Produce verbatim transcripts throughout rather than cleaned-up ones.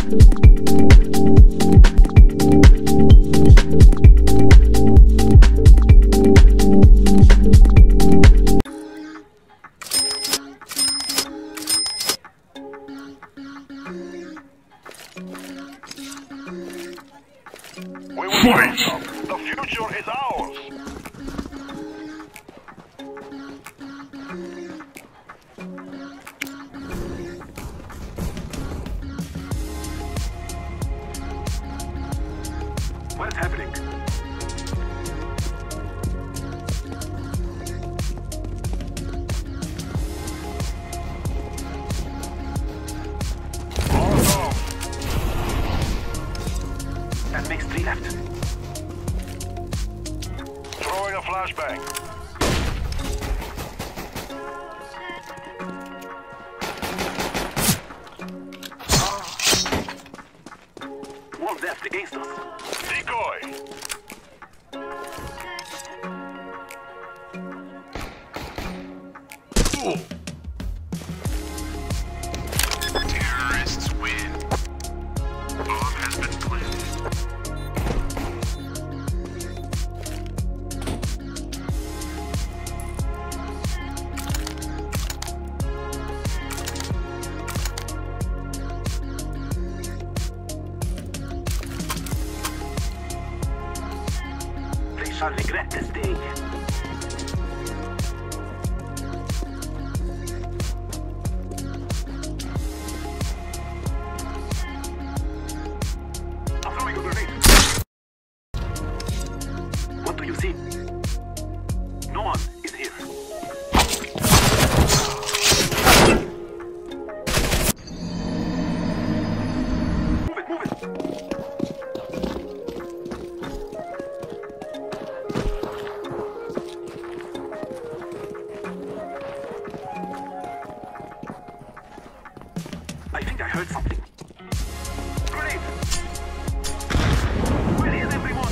What's happening? That makes three left. Throwing a flashbang. One left against us. Decoy. Ooh. Terrorists win. Bomb has been planted. They shall regret this day. What do you see? No one is here. Move it, move it. I think I heard something. Grenade! Where is everyone?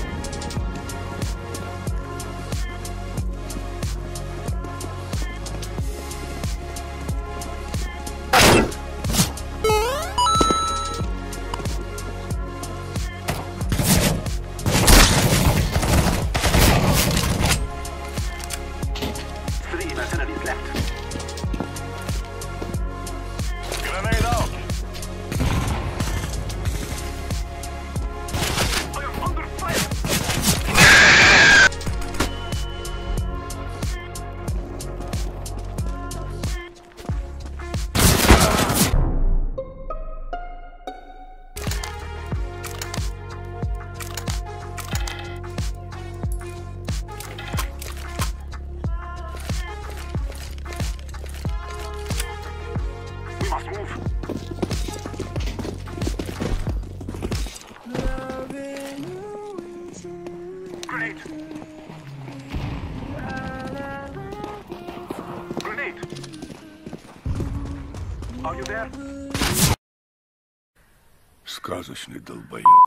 Three mercenaries left. Grenade out! I am under fire! We must move. Grenade! Grenade! Are you there? Сказочный долбоёб.